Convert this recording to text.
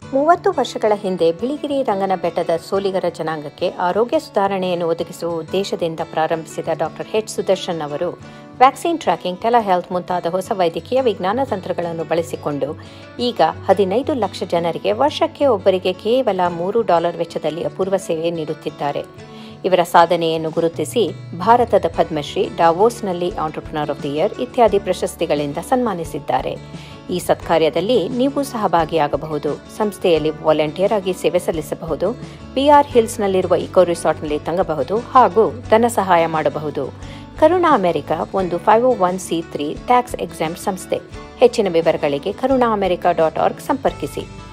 30 ವರ್ಷಗಳ ಹಿಂದೆ ಬಿಳಿಗಿರಿ ರಂಗನ ಬೆಟ್ಟದ ಸೋಲಿಗರ ಜನಾಂಗಕ್ಕೆ ಆರೋಗ್ಯ ಸುಧಾರಣೆಯನ್ನು ಒದಗಿಸುವ ಉದ್ದೇಶದಿಂದ ಪ್ರಾರಂಭಿಸಿದ ಡಾಕ್ಟರ್ ಸುದರ್ಶನ್ ಅವರು ವ್ಯಾಕ್ಸಿನ್ ಟ್ರ್ಯಾಕಿಂಗ್, ಟೆಲಿಹೆಲ್ತ್ ಮುಂತಾದ ಹೊಸ ವೈದ್ಯಕೀಯ ವಿಜ್ಞಾನ ತಂತ್ರಗಳನ್ನು ಬಳಸಿಕೊಂಡು ಈಗ 15 ಲಕ್ಷ ಜನರಿಗೆ ವರ್ಷಕ್ಕೆ ಒಬ್ಬರಿಗೆ ಕೇವಲ $3 ವೆಚ್ಚದಲ್ಲಿ ಅಪೂರ್ವ ಸೇವೆ ನೀಡುತ್ತಿದ್ದಾರೆ. ಇವರ ಸಾಧನೆಯನ್ನು ಗುರುತಿಸಿ ಭಾರತದ ಪದ್ಮಶ್ರೀ, ಡಾವೋಸ್ನಲ್ಲಿ ಆಂಟ್ರಪ್ರನರ್ ಆಫ್ ದಿ ಇಯರ್ ಇತ್ಯಾದಿ ಪ್ರಶಸ್ತಿಗಳಿಂದ ಸನ್ಮಾನಿಸಿದ್ದಾರೆ. ಈ ಸತ್ಕಾರ್ಯದಲ್ಲಿ ನೀವು ಸಹಭಾಗಿಯಾಗಬಹುದು. ಸಂಸ್ಥೆಯಲ್ಲಿ ವಾಲಂಟಿಯರ್ ಆಗಿ ಸೇವೆ ಸಲ್ಲಿಸಬಹುದು. ಬಿಆರ್ ಹಿಲ್ಸ್ನಲ್ಲಿರುವ ಇಕೋ ರೆಸಾರ್ಟ್ನಲ್ಲಿ ತಂಗಬಹುದು ಹಾಗೂ ಧನ ಸಹಾಯ ಮಾಡಬಹುದು. ಕರುಣಾ ಅಮೆರಿಕ ಒಂದು 501(c)3 ಟ್ಯಾಕ್ಸ್ ಎಕ್ಸಾಮ್ಟ್ ಸಂಸ್ಥೆ. ಹೆಚ್ಚಿನ ವಿವರಗಳಿಗೆ karunaamerika.org ಸಂಪರ್ಕಿಸಿ.